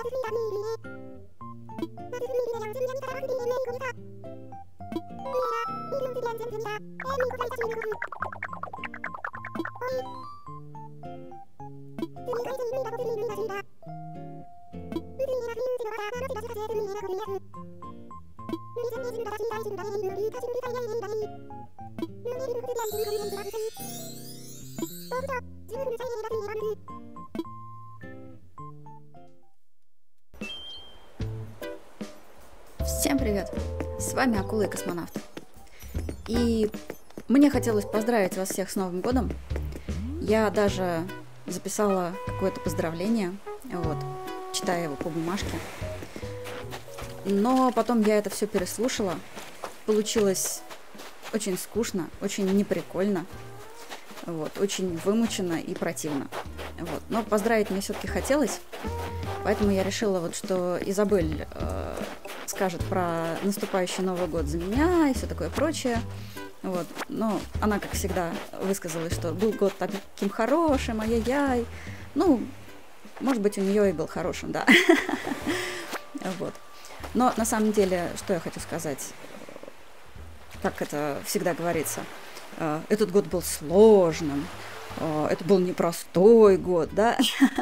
Всем привет! С вами Акула и Космонавт. И мне хотелось поздравить вас всех с Новым годом. Я даже записала какое-то поздравление, читая его по бумажке. Но потом я это все переслушала. Получилось очень скучно, очень неприкольно, очень вымученно и противно. Но поздравить мне все-таки хотелось, поэтому я решила, что Изабель скажет про наступающий Новый год за меня и все такое прочее. Но она, как всегда, высказалась, что был год таким хорошим, ай-яй-яй. Может быть, у нее и был хорошим, да. Но на самом деле, что я хочу сказать, как это всегда говорится, этот год был сложным, это был непростой год, да.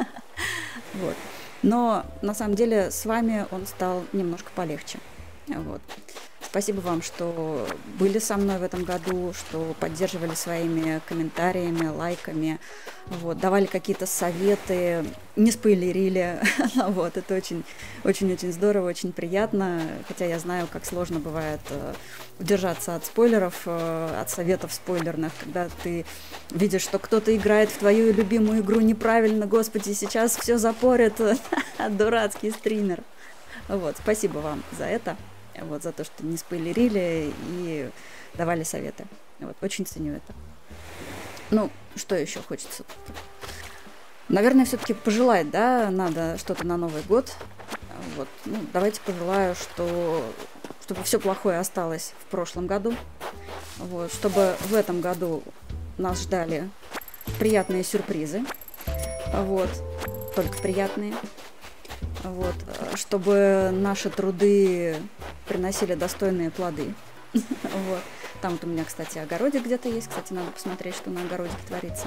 Но на самом деле с вами он стал немножко полегче. Спасибо вам, что были со мной в этом году, что поддерживали своими комментариями, лайками, давали какие-то советы, не спойлерили. Это очень-очень здорово, очень приятно. Хотя я знаю, как сложно бывает удержаться от спойлеров, от советов спойлерных, когда ты видишь, что кто-то играет в твою любимую игру неправильно. Господи, сейчас все запорят. Дурацкий стример. Спасибо вам за это. За то, что не спойлерили и давали советы. Очень ценю это. Что еще хочется? Наверное, все-таки пожелать, да, надо что-то на Новый год. Давайте пожелаю, чтобы все плохое осталось в прошлом году. Чтобы в этом году нас ждали приятные сюрпризы. Только приятные. Чтобы наши труды приносили достойные плоды. Там у меня, кстати, огородик где-то есть. Кстати, надо посмотреть, что на огородике творится.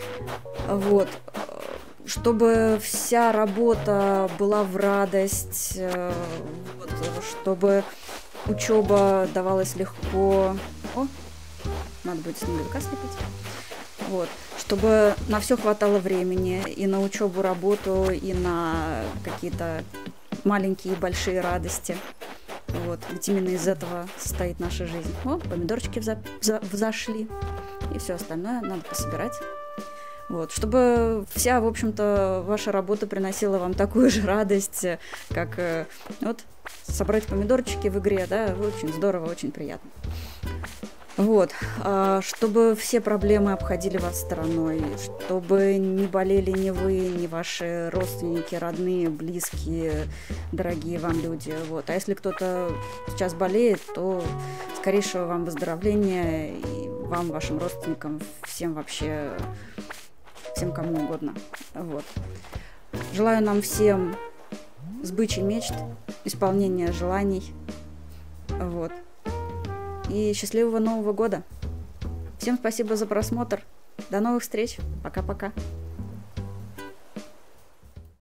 Чтобы вся работа была в радость. Чтобы учеба давалась легко. Надо будет снеговика слепить. Чтобы на все хватало времени, и на учебу, работу, и на какие-то маленькие и большие радости. Ведь именно из этого состоит наша жизнь. Помидорчики взошли, и все остальное надо пособирать. Чтобы вся, в общем-то, ваша работа приносила вам такую же радость, как собрать помидорчики в игре, да, очень здорово, очень приятно. Чтобы все проблемы обходили вас стороной, чтобы не болели ни вы, ни ваши родственники, родные, близкие, дорогие вам люди. А если кто-то сейчас болеет, то скорейшего вам выздоровления и вам, вашим родственникам, всем вообще, всем кому угодно. Желаю нам всем сбычи мечт, исполнения желаний. И счастливого Нового года! Всем спасибо за просмотр. До новых встреч. Пока-пока.